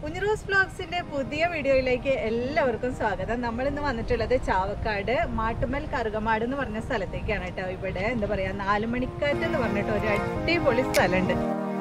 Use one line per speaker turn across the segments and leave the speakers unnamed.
Unjurus vlogsinte പുതിയ വീഡിയോയിലേക്ക് എല്ലാവർക്കും സ്വാഗതം. നമ്മൾ ഇന്ന് വന്നിട്ടുള്ളത് ചാവക്കാട് മാട്ടുമൽ കറുകമാട് എന്ന് പറഞ്ഞ സ്ഥലത്തേക്കാണ് ട്ടോ. ഇവിടെ എന്താ പറയാ നാലുമണിക്കാറ്റ് എന്ന് പറഞ്ഞിട്ട് ഒരു അടിപൊളി സ്ഥലമുണ്ട്.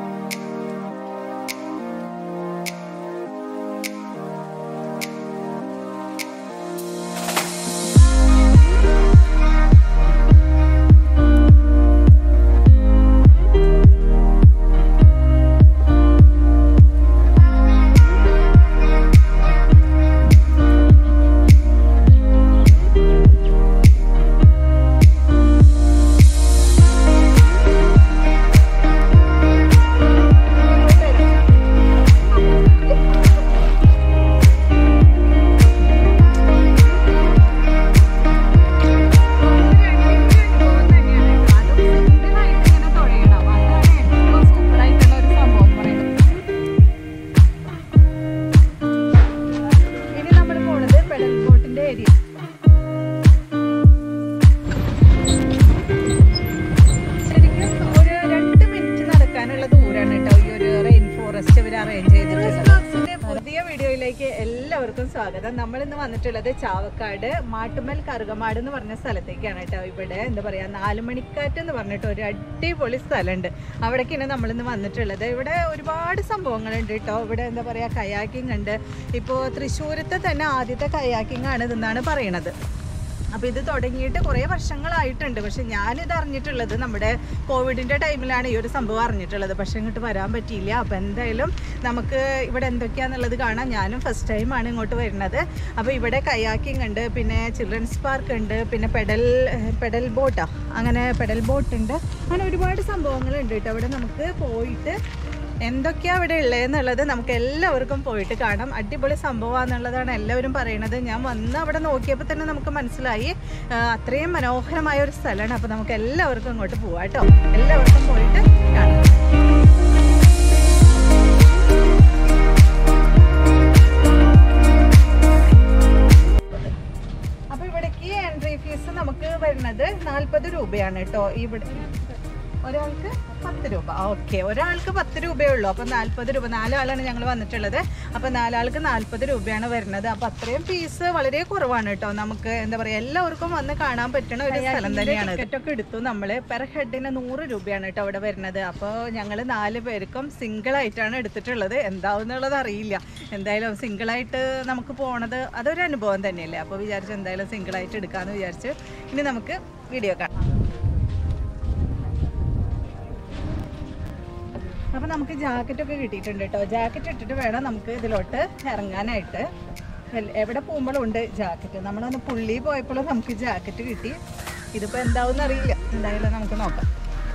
പുതിയ വീഡിയോയിലേക്ക് എല്ലാവർക്കും സ്വാഗതം. നമ്മൾ ഇന്ന് വന്നിട്ടുള്ളത് ചാവക്കാട് മാട്ടുമൽ കറുകമാട് എന്ന് പറഞ്ഞ സ്ഥലത്തേക്കാണ് കേട്ടോ. ഇവിടെ എന്താ പറയാ നാലുമണിക്കാറ്റ് എന്ന് പറഞ്ഞിട്ട് ഒരു അടിപൊളി സ്ഥലമുണ്ട്. അവിടേക്കാണ് നമ്മളിന്ന് വന്നിട്ടുള്ളത്. ഇവിടെ ഒരുപാട് സംഭവങ്ങളുണ്ട് കേട്ടോ. ഇവിടെ എന്താ പറയാ കയാക്കിംഗ് ഉണ്ട്. ഇപ്പോൾ തൃശ്ശൂരത്തെ തന്നെ ആദ്യത്തെ കയാക്കിംഗ് ആണ് ഇതെന്നാണ് പറയണത്. അപ്പോൾ ഇത് തുടങ്ങിയിട്ട് കുറേ വർഷങ്ങളായിട്ടുണ്ട്. പക്ഷെ ഞാനിത് അറിഞ്ഞിട്ടുള്ളത് നമ്മുടെ കോവിഡിൻ്റെ ടൈമിലാണ് ഈ ഒരു സംഭവം അറിഞ്ഞിട്ടുള്ളത്. പക്ഷെ ഇങ്ങോട്ട് വരാൻ പറ്റിയില്ല. അപ്പോൾ എന്തായാലും നമുക്ക് ഇവിടെ എന്തൊക്കെയാണെന്നുള്ളത് കാണാം. ഞാനും ഫസ്റ്റ് ടൈമാണ് ഇങ്ങോട്ട് വരുന്നത്. അപ്പോൾ ഇവിടെ കയാക്കിംഗ് ഉണ്ട്, പിന്നെ ചിൽഡ്രൻസ് പാർക്ക് ഉണ്ട്, പിന്നെ പെഡൽ ബോട്ടാ, അങ്ങനെ പെഡൽ ബോട്ട് ഉണ്ട്. അങ്ങനെ ഒരുപാട് സംഭവങ്ങളുണ്ട് കേട്ടോ. അവിടെ നമുക്ക് പോയിട്ട് എന്തൊക്കെയാണ് അവിടെ ഉള്ളതെന്നുള്ളത് നമുക്ക് എല്ലാവർക്കും പോയിട്ട് കാണാം. അടിപൊളി സംഭവമാണെന്നുള്ളതാണ് എല്ലാവരും പറയുന്നത്. ഞാൻ വന്ന് അവിടെ നോക്കിയപ്പോൾ തന്നെ നമുക്ക് മനസ്സിലായി അത്രയും മനോഹരമായ ഒരു സ്ഥലമാണ്. അപ്പോൾ നമുക്ക് എല്ലാവർക്കും അങ്ങോട്ട് പോവാം കേട്ടോ. എല്ലാവർക്കും പോയിട്ട് കാണാം. അപ്പോൾ ഇവിടേക്ക് എൻട്രി ഫീസ് നമുക്ക് വരുന്നത് 40 രൂപയാണ് കേട്ടോ. ഇവിടെ ഒരാൾക്ക് 10 രൂപ. ഓക്കെ, ഒരാൾക്ക് 10 രൂപയേ ഉള്ളൂ. അപ്പം 40 രൂപ. 4 ആളാണ് ഞങ്ങൾ വന്നിട്ടുള്ളത്. അപ്പം 4 ആൾക്ക് 40 രൂപയാണ് വരുന്നത്. അപ്പം അത്രയും ഫീസ് വളരെ കുറവാണ് കേട്ടോ. നമുക്ക് എന്താ പറയുക എല്ലാവർക്കും വന്ന് കാണാൻ പറ്റുന്ന ഒരു സ്ഥലം തന്നെയാണ്. ടിക്കറ്റൊക്കെ എടുത്തു നമ്മൾ. പെർ ഹെഡിന് 100 രൂപയാണ് കേട്ടോ അവിടെ വരുന്നത്. അപ്പോൾ ഞങ്ങൾ 4 പേർക്കും സിംഗിളായിട്ടാണ് എടുത്തിട്ടുള്ളത്. എന്താവുന്നുള്ളത് അറിയില്ല. എന്തായാലും സിംഗിളായിട്ട് നമുക്ക് പോണത് അതൊരു അനുഭവം തന്നെയല്ലേ. അപ്പോൾ വിചാരിച്ചു എന്തായാലും സിംഗിളായിട്ട് എടുക്കാമെന്ന് വിചാരിച്ചു. ഇനി നമുക്ക് വീഡിയോ കാണാം. അപ്പോൾ നമുക്ക് ജാക്കറ്റൊക്കെ കിട്ടിയിട്ടുണ്ട് കേട്ടോ. ജാക്കറ്റ് ഇട്ടിട്ട് വേണം നമുക്ക് ഇതിലോട്ട് ഇറങ്ങാനായിട്ട്. എവിടെ പോകുമ്പോഴും ഉണ്ട് ജാക്കറ്റ്. നമ്മളൊന്ന് പുള്ളി പോയപ്പോഴും നമുക്ക് ജാക്കറ്റ് കിട്ടി. ഇതിപ്പോൾ എന്താവും അറിയില്ല. എന്തായാലും നമുക്ക് നോക്കാം.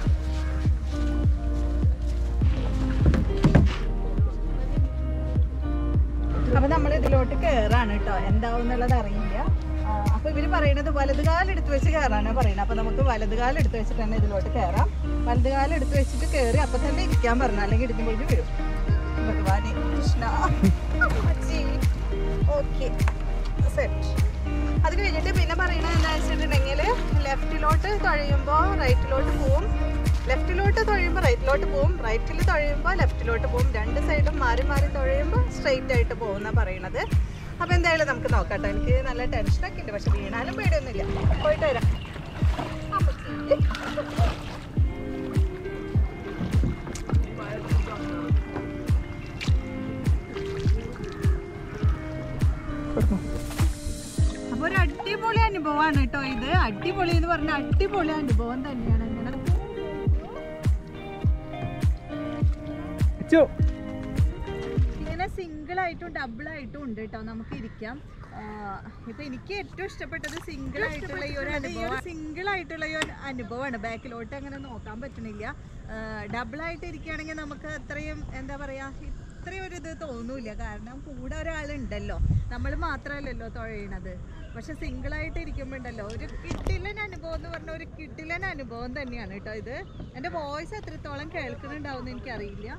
അപ്പോൾ നമ്മൾ ഇതിലോട്ട് കയറാണ് കേട്ടോ. എന്താവും എന്നുള്ളത് അറിയില്ല. അപ്പോൾ ഇവർ പറയുന്നത് വലതുകാലെടുത്ത് വെച്ച് കയറാനാണ് പറയുന്നത്. അപ്പോൾ നമുക്ക് വലതുകാലെടുത്ത് വെച്ചിട്ട് തന്നെ ഇതിലോട്ട് കയറാം. വലതുകാലെടുത്ത് വെച്ചിട്ട് കയറി അപ്പം തന്നെ ഇരിക്കാൻ പറഞ്ഞു, അല്ലെങ്കിൽ ഇരിക്കുമ്പോഴേക്കും വരും. ഭഗവാനെ കൃഷ്ണ. Okay, set. അത് കഴിഞ്ഞിട്ട് പിന്നെ പറയണത് എന്താണെന്ന് വെച്ചിട്ടുണ്ടെങ്കിൽ ലെഫ്റ്റിലോട്ട് തുഴയുമ്പോൾ റൈറ്റിലോട്ട് പോവും, ലെഫ്റ്റിലോട്ട് തുഴയുമ്പോൾ റൈറ്റിലോട്ട് പോവും, റൈറ്റിൽ തുഴയുമ്പോൾ ലെഫ്റ്റിലോട്ട് പോവും. രണ്ട് സൈഡും മാറി മാറി തുഴയുമ്പോൾ സ്ട്രെയിറ്റ് ആയിട്ട് പോകുമെന്നാണ് പറയണത്. അപ്പോൾ എന്തായാലും നമുക്ക് നോക്കാം കേട്ടോ. എനിക്ക് നല്ല ടെൻഷനൊക്കെ ഉണ്ട്, പക്ഷെ വീണാലും പേടിയൊന്നുമില്ല. പോയിട്ട് വരാം. അപ്പോൾ ഒരു അടിപൊളി അനുഭവമാണ് കേട്ടോ ഇത്. അടിപൊളി എന്ന് പറഞ്ഞാൽ അടിപൊളി അനുഭവം തന്നെയാണ്. ഇങ്ങനെ സിംഗിൾ ആയിട്ടും ഡബിൾ ആയിട്ടും ഉണ്ട് കേട്ടോ. നമുക്ക് ഇരിക്കാം. ഇപ്പൊ എനിക്ക് ഏറ്റവും ഇഷ്ടപ്പെട്ടത് സിംഗിൾ ആയിട്ടുള്ള ഈ ഒരു അനുഭവമാണ്. ബാക്കിലോട്ട് അങ്ങനെ നോക്കാൻ പറ്റണില്ല. ഡബിൾ ആയിട്ട് ഇരിക്കുകയാണെങ്കിൽ നമുക്ക് അത്രയും എന്താ പറയാ ഇത്രയും ഒരു ഇത് തോന്നൂല. കാരണം കൂടെ ഒരാളുണ്ടല്ലോ, നമ്മൾ മാത്രമല്ലല്ലോ തുഴയണത്. പക്ഷെ സിംഗിളായിട്ട് ഇരിക്കുമ്പോൾ ഉണ്ടല്ലോ ഒരു കിട്ടിലൻ അനുഭവം എന്ന് പറഞ്ഞ ഒരു കിട്ടിലൻ അനുഭവം തന്നെയാണ് കേട്ടോ ഇത്. എൻ്റെ വോയിസ് എത്രത്തോളം കേൾക്കുന്നുണ്ടാവും എന്ന് എനിക്കറിയില്ല.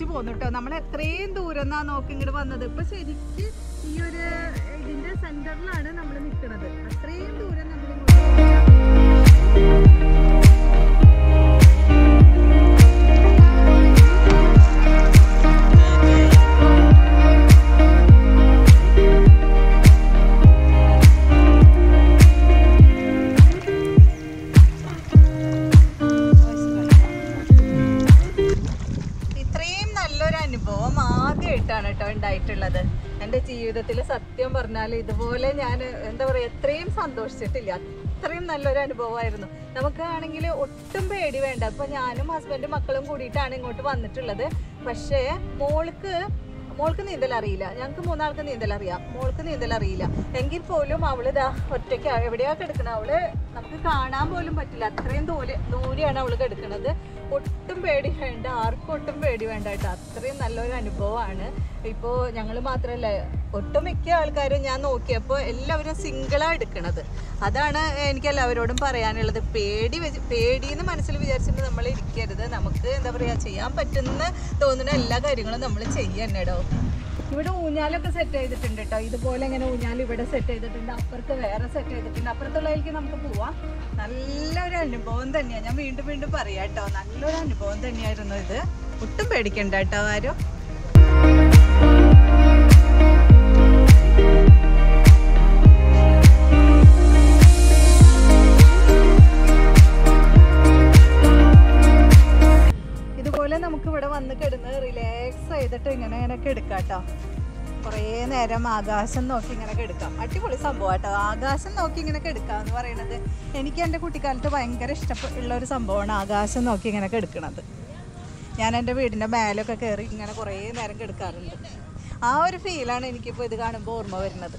പോന്നു കേട്ടോ. നമ്മൾ എത്രയും ദൂരം എന്നാ നോക്കി ഇങ്ങോട്ട് വന്നത്. ഇപ്പൊ ശരിക്ക് ഈ ഒരു ഇതിന്റെ സെന്ററിലാണ് നമ്മൾ നിൽക്കുന്നത്. അത്രയും ദൂരം നമ്മൾ ഉണ്ടായിട്ടുള്ളത്. എൻ്റെ ജീവിതത്തിൽ സത്യം പറഞ്ഞാൽ ഇതുപോലെ ഞാൻ എന്താ പറയുക എത്രയും സന്തോഷിച്ചിട്ടില്ല. അത്രയും നല്ലൊരു അനുഭവമായിരുന്നു. നമുക്കാണെങ്കിൽ ഒട്ടും പേടി വേണ്ട. ഇപ്പം ഞാനും ഹസ്ബൻഡും മക്കളും കൂടിയിട്ടാണ് ഇങ്ങോട്ട് വന്നിട്ടുള്ളത്. പക്ഷേ മോൾക്ക് നീന്തൽ അറിയില്ല. ഞങ്ങൾക്ക് 3 ആൾക്ക് നീന്തൽ അറിയാം. മോൾക്ക് നീന്തൽ അറിയില്ല. എങ്കിൽ പോലും അവള് ഒറ്റയ്ക്ക് എവിടെയാ കിടക്കണം. അവള് നമുക്ക് കാണാൻ പോലും പറ്റില്ല. അത്രയും ദൂരെയാണ് അവള് കിടക്കുന്നത്. ഒട്ടും പേടി വേണ്ട, ആർക്കും ഒട്ടും പേടി വേണ്ട കേട്ടോ. അത്രയും നല്ലൊരു അനുഭവമാണ്. ഇപ്പോൾ ഞങ്ങൾ മാത്രമല്ല, ഒട്ടുമിക്ക ആൾക്കാരും ഞാൻ നോക്കിയപ്പോൾ എല്ലാവരും സിംഗിളാണ് എടുക്കണത്. അതാണ് എനിക്ക് എല്ലാവരോടും പറയാനുള്ളത്. പേടിയെന്ന് മനസ്സിൽ വിചാരിച്ചിട്ട് നമ്മൾ ഇരിക്കരുത്. നമുക്ക് എന്താ പറയുക, ചെയ്യാൻ പറ്റുന്ന തോന്നുന്ന എല്ലാ കാര്യങ്ങളും നമ്മൾ ചെയ്യണേടോ. ഇവിടെ ഊഞ്ഞാലൊക്കെ സെറ്റ് ചെയ്തിട്ടുണ്ട് കേട്ടോ. ഇതുപോലെ ഇങ്ങനെ ഊഞ്ഞാൽ ഇവിടെ സെറ്റ് ചെയ്തിട്ടുണ്ട്. അപ്പുറത്ത് വേറെ സെറ്റ് ചെയ്തിട്ടുണ്ട്. അപ്പുറത്തുള്ളതിലേക്ക് നമുക്ക് പോവാം. നല്ലൊരു അനുഭവം തന്നെയാണ്. ഞാൻ വീണ്ടും വീണ്ടും പറയാം കേട്ടോ. നല്ലൊരു അനുഭവം തന്നെയായിരുന്നു ഇത്. ഒട്ടും പേടിക്കണ്ട കേട്ടോ ആരും. ഇതുപോലെ നമുക്ക് ഇവിടെ വന്ന് കിടന്ന് റിലാക്സ് ചെയ്തിട്ട് ഇങ്ങനെയൊക്കെ എടുക്കാം കേട്ടോ. കുറേ നേരം ആകാശം നോക്കി ഇങ്ങനെ എടുക്കാം. അടിപൊളി സംഭവം കേട്ടോ. ആകാശം നോക്കി ഇങ്ങനെ എടുക്കുക എന്ന് പറയുന്നത് എനിക്ക് എൻ്റെ കുട്ടിക്കാലത്ത് ഭയങ്കര ഇഷ്ടമുള്ള ഒരു സംഭവമാണ്. ആകാശം നോക്കി ഇങ്ങനെ എടുക്കണത്. ഞാൻ എൻ്റെ വീടിൻ്റെ മേലൊക്കെ കയറി ഇങ്ങനെ കുറേ നേരം കിടക്കാറുണ്ട്. ആ ഒരു ഫീലാണ് എനിക്കിപ്പോൾ ഇത് കാണുമ്പോൾ ഓർമ്മ വരുന്നത്.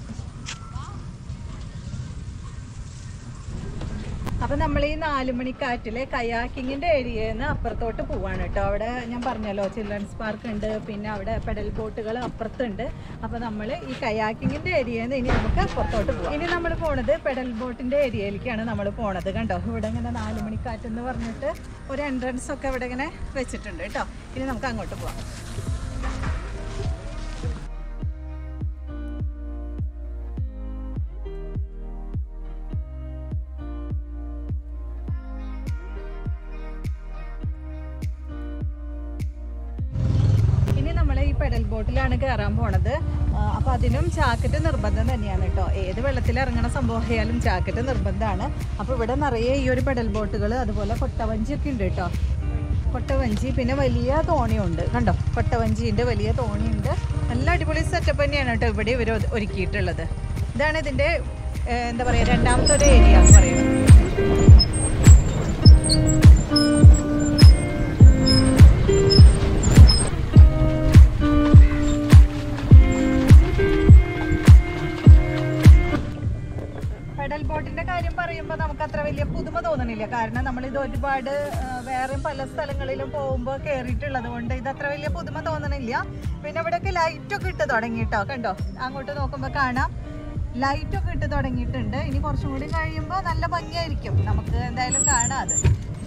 അപ്പം നമ്മൾ ഈ നാലുമണിക്കാറ്റിലെ കയാക്കിങ്ങിൻ്റെ ഏരിയയിൽ നിന്ന് അപ്പുറത്തോട്ട് പോവാണ് കേട്ടോ. അവിടെ ഞാൻ പറഞ്ഞല്ലോ ചിൽഡ്രൻസ് പാർക്ക് ഉണ്ട്, പിന്നെ അവിടെ പെഡൽ ബോട്ടുകൾ അപ്പുറത്തുണ്ട്. അപ്പോൾ നമ്മൾ ഈ കയാക്കിങ്ങിൻ്റെ ഏരിയയിൽ നിന്ന് ഇനി നമുക്ക് അപ്പുറത്തോട്ട് പോകാം. ഇനി നമ്മൾ പോണത് പെഡൽ ബോട്ടിൻ്റെ ഏരിയയിലേക്കാണ് നമ്മൾ പോണത്. കണ്ടോ, ഇവിടെ ഇങ്ങനെ നാലുമണിക്കാറ്റ് എന്ന് പറഞ്ഞിട്ട് ഒരു എൻട്രൻസ് ഒക്കെ ഇവിടെ ഇങ്ങനെ വെച്ചിട്ടുണ്ട് കേട്ടോ. ഇനി നമുക്ക് അങ്ങോട്ട് പോകാം. പെഡൽ ബോട്ടിലാണ് കയറാൻ പോണത്. അപ്പോൾ അതിനും ജാക്കറ്റ് നിർബന്ധം തന്നെയാണ് കേട്ടോ. ഏത് വെള്ളത്തിൽ ഇറങ്ങണ സംഭവമായാലും ജാക്കറ്റ് നിർബന്ധമാണ്. അപ്പോൾ ഇവിടെ നിറയെ ഈ ഒരു പെഡൽ ബോട്ടുകൾ, അതുപോലെ കൊട്ടവഞ്ചിയൊക്കെ ഉണ്ട് കേട്ടോ. കൊട്ടവഞ്ചി, പിന്നെ വലിയ തോണിയുണ്ട്. കണ്ടോ, കൊട്ടവഞ്ചീൻ്റെ വലിയ തോണിയുണ്ട്. നല്ല അടിപൊളി സെറ്റപ്പ് തന്നെയാണ് കേട്ടോ ഇവിടെ ഇവർ ഒരുക്കിയിട്ടുള്ളത്. ഇതാണ് ഇതിൻ്റെ എന്താ പറയുക, രണ്ടാമത്തെ ഒരു ഏരിയ എന്ന് പറയുന്നത്. പെഡൽ ബോട്ടിന്റെ കാര്യം പറയുമ്പോൾ നമുക്ക് അത്ര വലിയ പുതുമ തോന്നണില്ല. കാരണം നമ്മളിത് ഒരുപാട് വേറെയും പല സ്ഥലങ്ങളിലും പോകുമ്പോൾ കയറിയിട്ടുള്ളത് കൊണ്ട് ഇതത്ര വലിയ പുതുമ തോന്നണില്ല. പിന്നെ ഇവിടെയൊക്കെ ലൈറ്റൊക്കെ ഇട്ട് തുടങ്ങിയിട്ടോ. കണ്ടോ, അങ്ങോട്ട് നോക്കുമ്പോൾ കാണാം ലൈറ്റൊക്കെ ഇട്ട് തുടങ്ങിയിട്ടുണ്ട്. ഇനി കുറച്ചും കൂടി കഴിയുമ്പോൾ നല്ല ഭംഗിയായിരിക്കും. നമുക്ക് എന്തായാലും കാണാം അത്.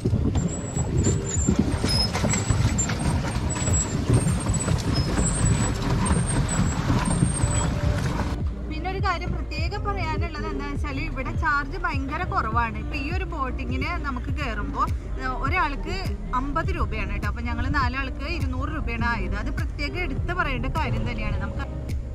കാര്യം പ്രത്യേകം പറയാനുള്ളത് എന്താ വെച്ചാൽ ഇവിടെ ചാർജ് ഭയങ്കര കുറവാണ്. ഇപ്പം ഈ ഒരു ബോട്ടിങ്ങിന് നമുക്ക് കയറുമ്പോൾ ഒരാൾക്ക് 50 രൂപയാണ് കേട്ടോ. അപ്പം ഞങ്ങൾ 4 ആൾക്ക് 200 രൂപയാണ് ആയത്. അത് പ്രത്യേകം എടുത്ത് പറയേണ്ട കാര്യം തന്നെയാണ്. നമുക്ക്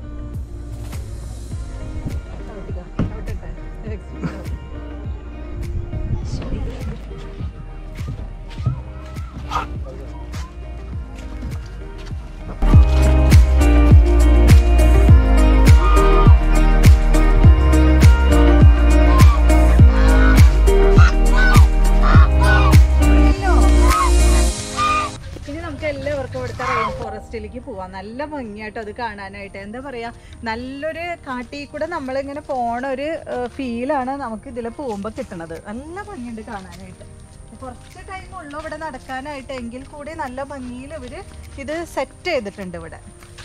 ഫോറസ്റ്റിലേക്ക് പോവാം. നല്ല ഭംഗിയായിട്ടോ അത് കാണാനായിട്ട്. എന്താ പറയാ, നല്ലൊരു കാട്ടിൽ കൂടെ നമ്മളിങ്ങനെ പോണ ഒരു ഫീലാണ് നമുക്ക് ഇതിൽ പോകുമ്പോൾ കിട്ടണത്. നല്ല ഭംഗിയുണ്ട് കാണാനായിട്ട്. കുറച്ച് ടൈമുള്ളൂ ഇവിടെ നടക്കാനായിട്ട്, എങ്കിൽ കൂടി നല്ല ഭംഗിയിൽ ഇവര് ഇത് സെറ്റ് ചെയ്തിട്ടുണ്ട് ഇവിടെ.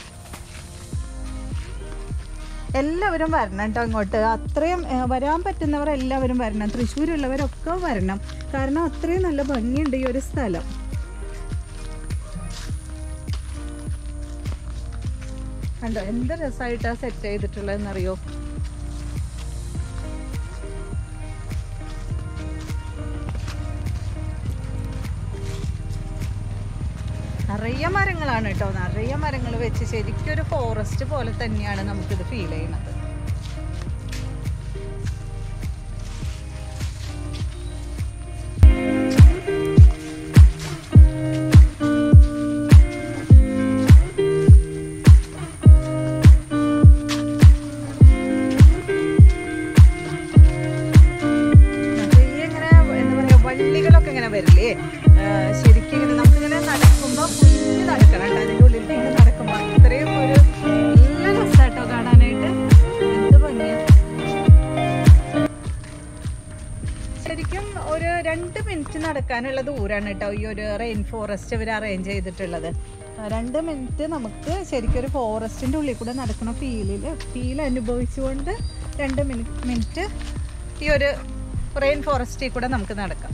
എല്ലാവരും വരണം കേട്ടോ ഇങ്ങോട്ട്. അത്രയും വരാൻ പറ്റുന്നവർ എല്ലാവരും വരണം. തൃശ്ശൂരുള്ളവരൊക്കെ വരണം. കാരണം അത്രയും നല്ല ഭംഗിയുണ്ട് ഈ ഒരു സ്ഥലം. കണ്ടോ എന്ത് രസമായിട്ടാണ് സെറ്റ് ചെയ്തിട്ടുള്ളതെന്നറിയോ. നിറയെ മരങ്ങളാണ് കേട്ടോ, നിറയെ മരങ്ങൾ വെച്ച് ശരിക്കും ഒരു ഫോറസ്റ്റ് പോലെ തന്നെയാണ് നമുക്കിത് ഫീൽ ചെയ്യുന്നത്. വള്ളികളൊക്കെ ഇങ്ങനെ വരില്ലേ, ശരിക്കും ഇങ്ങനെ നമുക്കിങ്ങനെ നടക്കുമ്പോൾ കുഞ്ഞ് നടക്കണം കേട്ടോ, അതിൻ്റെ ഉള്ളിൽ ഇങ്ങനെ നടക്കുമ്പോൾ അത്രയും ഒരു നല്ല രസമാട്ടോ കാണാനായിട്ട്. എന്ത് ഭംഗിയാ. ശരിക്കും ഒരു 2 മിനിറ്റ് നടക്കാനുള്ള ദൂരമാണ് കേട്ടോ ഈ ഒരു റെയിൻ ഫോറസ്റ്റ് ഇവർ അറേഞ്ച് ചെയ്തിട്ടുള്ളത്. 2 മിനിറ്റ് നമുക്ക് ശരിക്കും ഒരു ഫോറസ്റ്റിൻ്റെ ഉള്ളിൽ കൂടെ നടക്കുന്ന ഫീൽ അനുഭവിച്ചുകൊണ്ട് 2 മിനിറ്റ് ഈ ഒരു റെയിൻ ഫോറസ്റ്റിൽ കൂടെ നമുക്ക് നടക്കാം.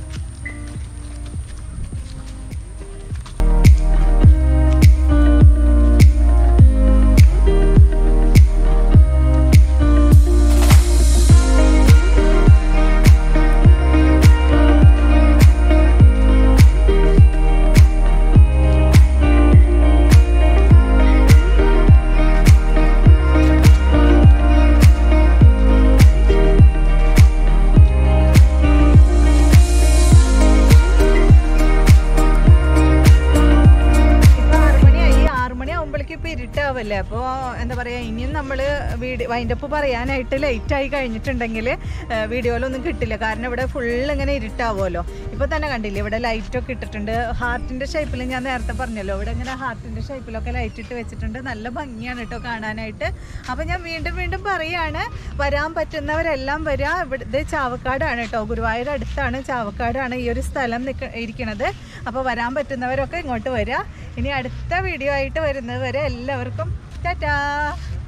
ഇരുട്ടാവല്ലേ, അപ്പോൾ എന്താ പറയുക, ഇനിയും നമ്മൾ വൈൻഡപ്പ് പറയാനായിട്ട് ലേറ്റായി കഴിഞ്ഞിട്ടുണ്ടെങ്കിൽ വീഡിയോയിലൊന്നും കിട്ടില്ല. കാരണം ഇവിടെ ഫുള്ള് ഇങ്ങനെ ഇരുട്ടാവുമല്ലോ. ഇപ്പോൾ തന്നെ കണ്ടില്ലേ ഇവിടെ ലൈറ്റൊക്കെ ഇട്ടിട്ടുണ്ട്, ഹാർട്ടിൻ്റെ ഷേപ്പിൽ. ഞാൻ നേരത്തെ പറഞ്ഞല്ലോ ഇവിടെ ഇങ്ങനെ ഹാർട്ടിൻ്റെ ഷേപ്പിലൊക്കെ ലൈറ്റ് ഇട്ട് വെച്ചിട്ടുണ്ട്. നല്ല ഭംഗിയാണ് കേട്ടോ കാണാനായിട്ട്. അപ്പോൾ ഞാൻ വീണ്ടും പറയുകയാണ്, വരാൻ പറ്റുന്നവരെല്ലാം വരിക. ഇവിടെ ചാവക്കാടാണ് കേട്ടോ, ഗുരുവായൂർ അടുത്താണ്, ചാവക്കാടാണ് ഈ ഒരു സ്ഥലം ഇരിക്കുന്നത്. അപ്പോൾ വരാൻ പറ്റുന്നവരൊക്കെ ഇങ്ങോട്ട് വരിക. ഇനി അടുത്ത വീഡിയോ ആയിട്ട് വരുന്നത് വരെ എല്ലാവർക്കും ടാറ്റാ.